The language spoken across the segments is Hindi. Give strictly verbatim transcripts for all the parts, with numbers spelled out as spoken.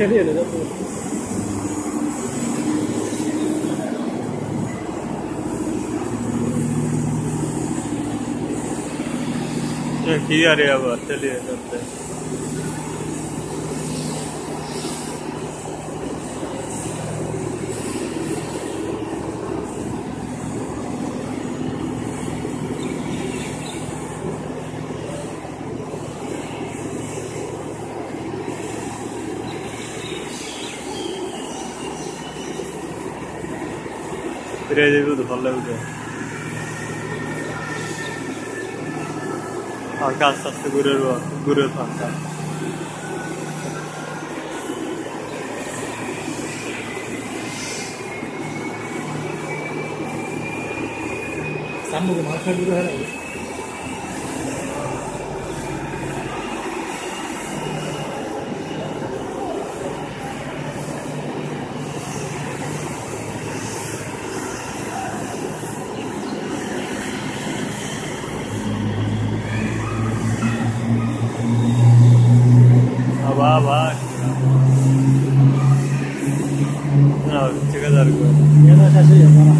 चलिए ना की आ रही है अब चलिए चलते हैं। फिर तो भल लगे आंका आस्ते आस्ते घुरे घुरे आंका सामने माथा घुरे है वाह वाह चिका जरूर ये ना ऐसे ही हमारा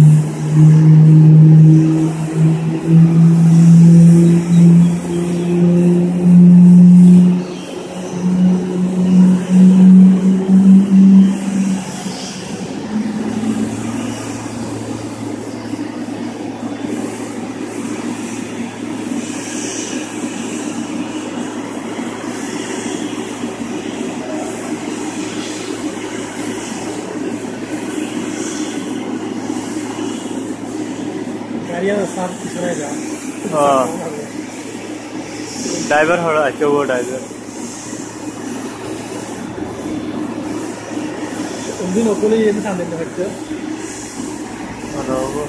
ड्राइवर थोड़ा अच्छा वो ड्राइवर उन दिन ओकोले ये भी सामने में हटते वो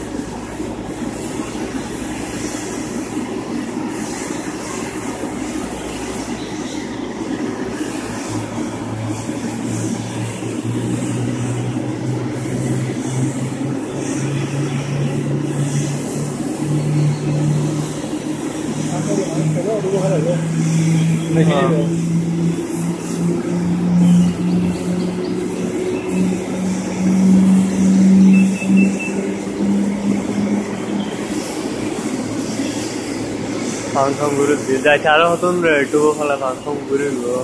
Pangkong guru sih, dah cara hotun itu kalau pangkong guru lo.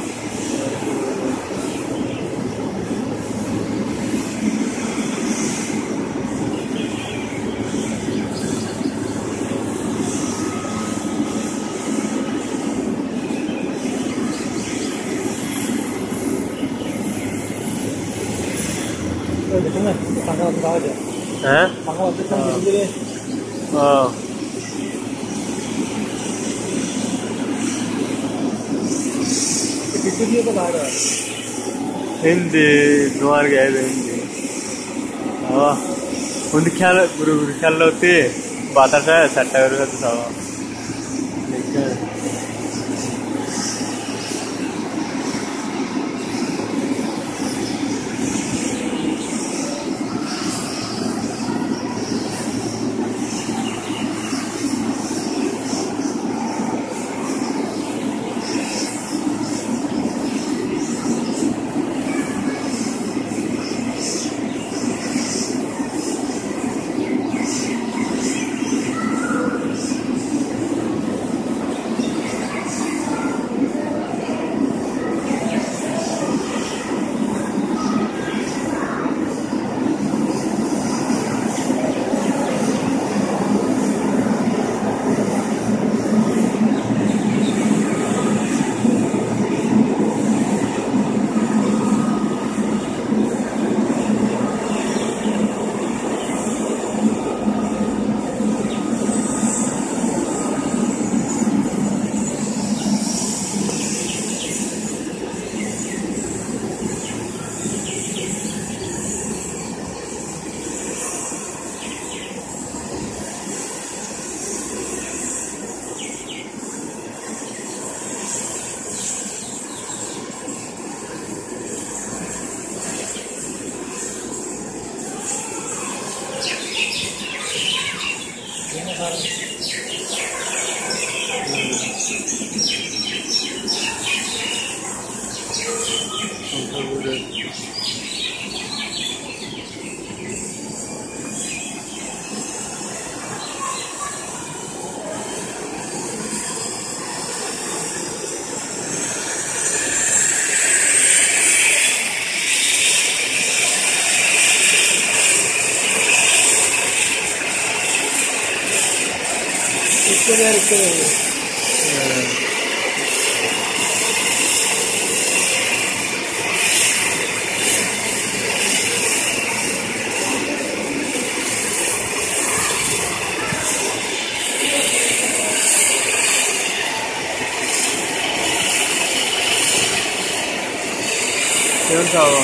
Pangkal berapa aja? Hah? Pangkal itu kan gede. Oh. किसी भी तो बाहर है हिंदी नुआर गए हिंदी हाँ उन ख्याल गुरु गुरु ख्याल होते बात है सट्टा गुरु का तो सावा ठीक है Yun tawa.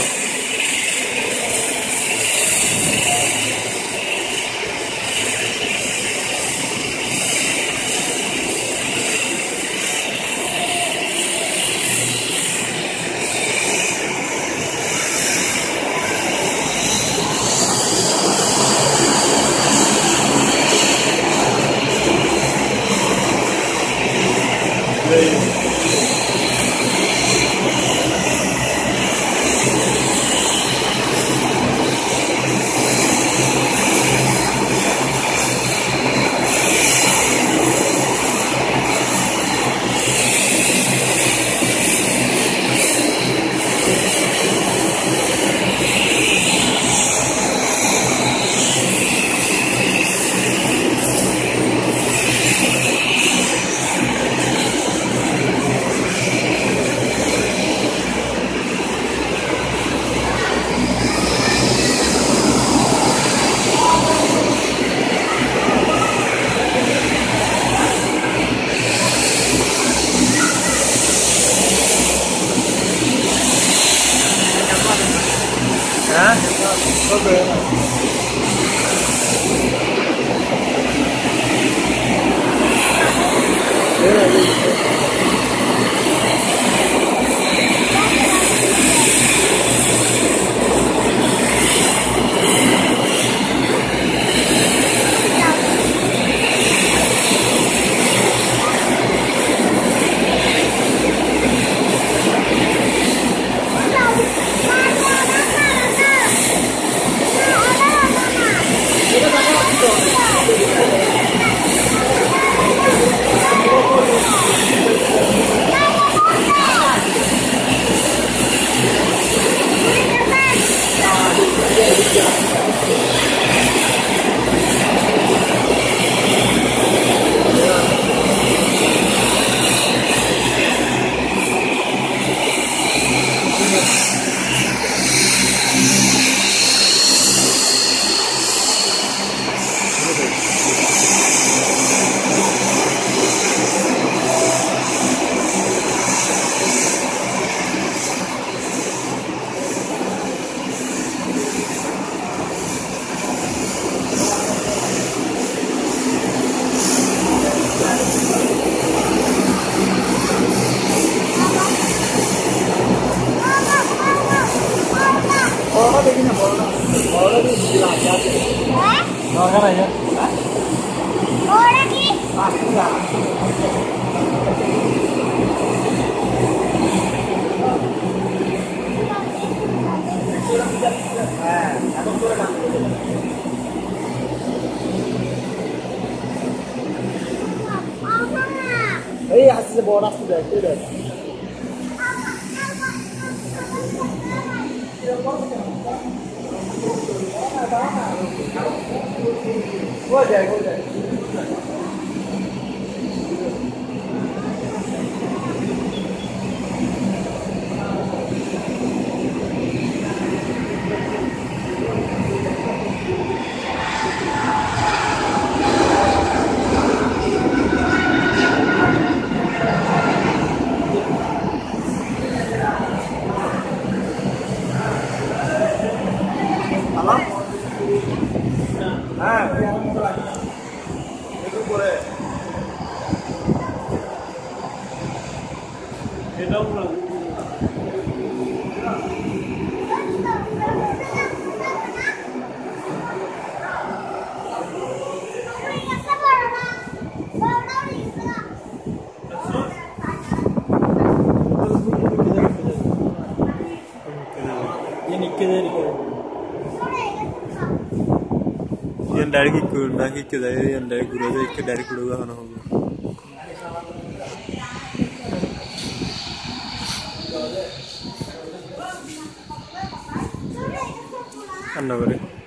Eh, hasil boras sudah tidak. Wajar, wajar. Ah, biar mau lagi. Itu boleh. Itu boleh. Ini kira ni. Yang dari kiku, nak kiku dari yang dari guru dari ke dari guru kan hoga. Anda boleh.